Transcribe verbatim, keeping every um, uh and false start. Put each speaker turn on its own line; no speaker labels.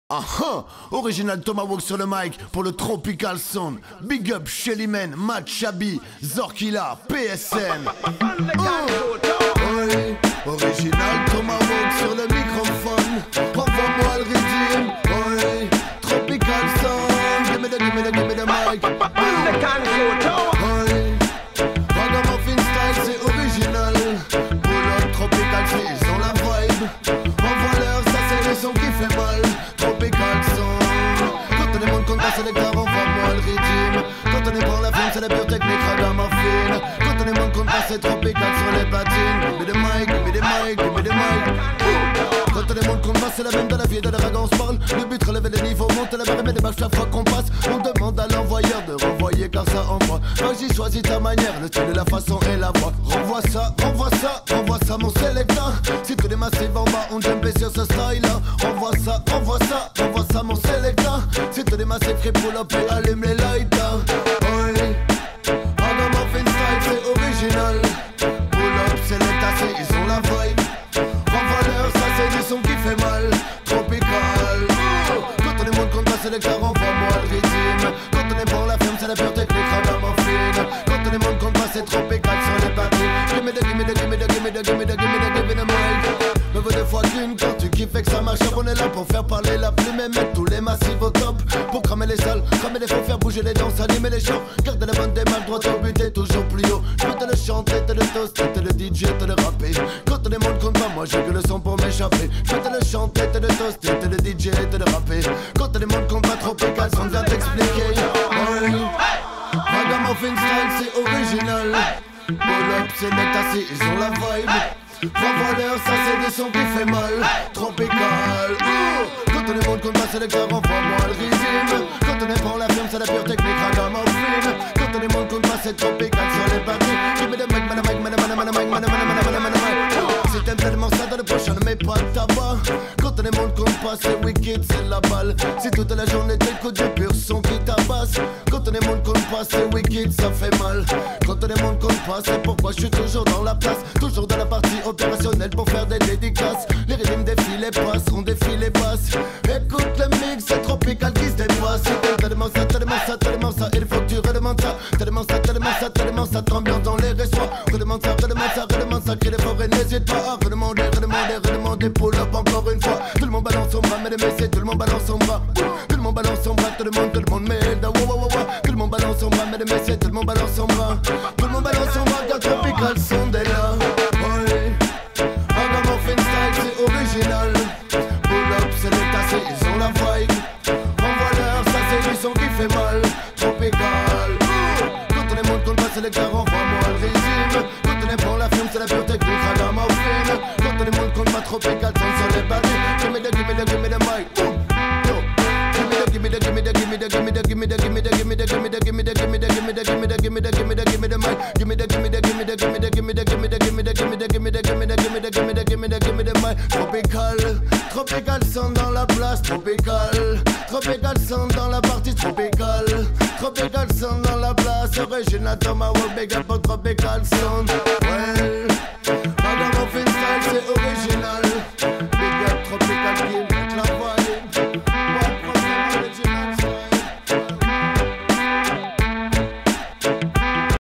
Ah ah, original Tomahawk sur le mic pour le Tropical Sound. Big up Shellyman, Matt Chabi, Zorkilla, P S N. Oh. Oui, original Tomahawk sur le microphone. Envoie-moi le rythme. Oui, Tropical Sound. Give me the, give me the, give me the mic. Oui, Ragamuffin style c'est original. Pour le Tropical, ils ont la vibe. Envoie-leur, ça c'est le son qui fait mal. Tropical Sound. Quand on est monde qu'on passe les gars, envoie-moi le rythme. Quand on est prend la film, c'est la pure technique Ragamuffin. Quand on est monde qu'on passe, c'est Tropical sur les patines. Give me the mic, give me the mic, give me the mic. Quand on est monde qu'on passe, c'est la même dans la vie de la raga, on se parle. Le but, relever les niveaux, monter la barre et mettre des bâches chaque fois qu'on passe. On demande à l'envoyeur de renvoyer car ça envoie. Vas-y, choisis ta manière, le style, la façon et la voix. Renvoie ça, renvoie ça, renvoie ça mon sélecteur. Si tous les massifs en bas, on jump sur ce style là. Renvoie ça, renvoie ça, renvoie ça mon sélecteur. Si tous les massifs free pull up et allume les lighters. Oui, Ragamuffin style c'est original. Pull up, select assez, ils ont la vibe. Renvoie-leur, ça c'est du son qui fait mal. Tropical. Oh. Quand on est monde qu'on passe sélecteur, renvoie-moi le rythme. Quand on est bon la ferme, c'est la pure technique Ragamuffin. Quand on est monde qu'on passe, c'est Tropical sur les papiers. Give me the, give me the, give me the, give me the, give me the, give me the, give me the mic. Me vaut des fois qu'une quand tu kiffes et que ça marche. On est là pour faire parler la plume et mettre tous les massifs au top. Pour cramer les salles, cramer les faux, faire bouger les danses, animer les chants. Garder la bonne démarche, droite au but et toujours plus haut. Je peux te le chanter, te le toaster, te le D J, te le rapper. Quand on est monde contre moi, moi j'ai que le son pour m'échapper. Je peux te le chanter, te le toaster, te le D J, te le rapper. Quand on est monde contre Tropical, on vient t'expliquer. Oui, Ragamuffin style c'est original. Pull up, c'est net assis, ils ont la vibe. Renvoie-leur, ça c'est des sons qui fait mal. Tropical. Oh. Quand on est monde qu'on passe les gars, renvoie-moi le rythme. Quand on est prend la firme, c'est la pure technique Ragamuffin. Quand on est monde qu'on passe, c'est Tropical sur les parties. Give me the mic, man, mic, man, man, man, mic, man, man, man, man, man, mic. Si t'aimes tellement ça dans le prochain, ne mets pas de tabac. Quand on est monde qu'on passe, c'est wicked, c'est la balle. Si toute la journée t'écoutes du pur son qui tabasse. Quand on est monde qu'on passe, c'est wicked, ça fait mal. Quand on est monde qu'on passe, c'est pourquoi je suis toujours dans la place. Toujours dans la partie opérationnelle pour faire des dédicaces. Les rythmes défilent et passent, on défile et passe. Écoute le mix, c'est Tropical qui se dépasse. Tellement ça, tellement ça, tellement ça, il faut que tu redemandes ça. Tellement ça, tellement ça, tellement ça, t'ambiance dans les restaurants. Redemande ça, redemande ça, redemande ça, crie les forêts, n'hésite pas à redemander, redemander, redemander, pull up encore une fois. Tout le monde balance son bras, mesdames et messieurs, tout le monde balance son bras. Tout le monde balance son bras, tout le monde, tout le monde met da wa wa wa wa. Tout le monde balance son bras, mesdames et messieurs, tout le monde balance son bras. Tout le monde balance son bras, car Tropical Sound est là. Oui, Ragamuffin style c'est original. Pull up, c'est le tassé, ils ont la vibe. Renvoie-leur, ça c'est du son qui fait mal. Tropical. Oh. Quand on est monde qu'on passe les gars, renvoie-moi le rythme. Quand on est bon la film, c'est la pure technique Ragamuffin. Quand on est monde qu'on passe Tropical, on sur les batteries. Give me the, give me the, give me the mic. Give me the, give me the, give me the, give me the, give me the, give me the, give me the, give me the, give me the, give me the, give me the, give me the, give me the, give me the, give me the mic. Give me the, give me the, give me the, give me the, give me the, give me the, give me the, give me the, give me the, give me the, give me the, give me the, give me the, give me the mic. Tropical, Tropical Sound dans la place. Tropical, Tropical Sound dans la partie. Tropical, Tropical Sound dans la place. Original Tomahawk, big up pour Tropical Sound.